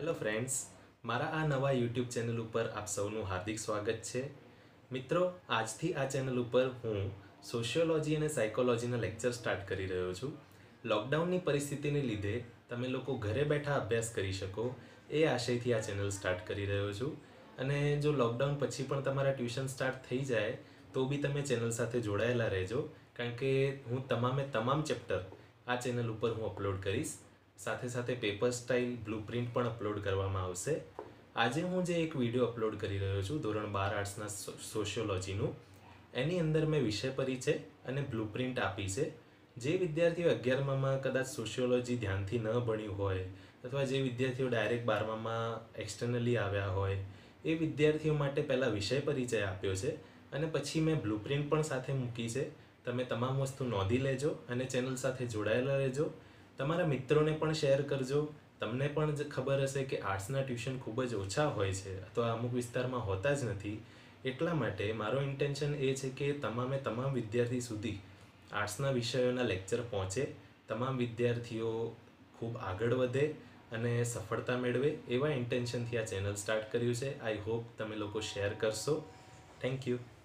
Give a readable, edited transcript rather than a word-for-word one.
Hello friends, મારા આ નવા યુટ્યુબ ચેનલ ઉપર આપ સૌનું હાર્દિક સ્વાગત છે. મિત્રો, આજથી આ ચેનલ ઉપર હું સોશિયોલોજી અને સાયકોલોજીના લેક્ચર સ્ટાર્ટ કરી રહ્યો છું. લોકડાઉનની પરિસ્થિતિને લીધે તમે લોકો ઘરે બેઠા અભ્યાસ કરી શકો એ આશયથી આ ચેનલ સ્ટાર્ટ કરી રહ્યો છું. અને જો લોકડાઉન પછી પણ તમારા ટ્યુશન સ્ટાર્ટ થઈ જાય તો બી તમે ચેનલ સાથે જોડાયેલા રહેજો, કારણ કે હું તમામ ચેપ્ટર આ ચેનલ ઉપર હું અપલોડ કરીશ. સાથે સાથે પેપર સ્ટાઇલ બ્લુપ્રિન્ટ પણ અપલોડ કરવામાં આવશે. આજે હું જે એક વિડીયો અપલોડ કરી રહ્યો છું ધોરણ 12 આર્ટ્સના સોશિયોલોજીનું, એની અંદર મેં વિષય પરિચય અને બ્લુપ્રિન્ટ આપી છે. જે વિદ્યાર્થીઓ 11મામાં કદાચ સોશિયોલોજી ધ્યાનથી ન ભણ્યું હોય અથવા જે વિદ્યાર્થીઓ ડાયરેક્ટ 12મામાં એક્સટર્નલી આવ્યા હોય એ વિદ્યાર્થીઓ માટે પહેલાં વિષય પરિચય આપ્યો છે અને પછી મેં બ્લુપ્રિન્ટ પણ સાથે મૂકી છે. તમે તમામ વસ્તુ નોંધી લેજો અને ચેનલ સાથે જોડાયેલા રહેજો. તમારા મિત્રોને પણ શેર કરજો. તમને પણ ખબર હશે કે આર્ટ્સના ટ્યુશન ખૂબ જ ઓછા હોય છે અથવા અમુક વિસ્તારમાં હોતા જ નથી. એટલા માટે મારો ઇન્ટેન્શન એ છે કે તમામ વિદ્યાર્થી સુધી આર્ટ્સના વિષયોના લેક્ચર પહોંચે, તમામ વિદ્યાર્થીઓ ખૂબ આગળ વધે અને સફળતા મેળવે એવા ઇન્ટેન્શનથી આ ચેનલ સ્ટાર્ટ કર્યું છે. આઈ હોપ તમે લોકો શેર કરશો. Thank you.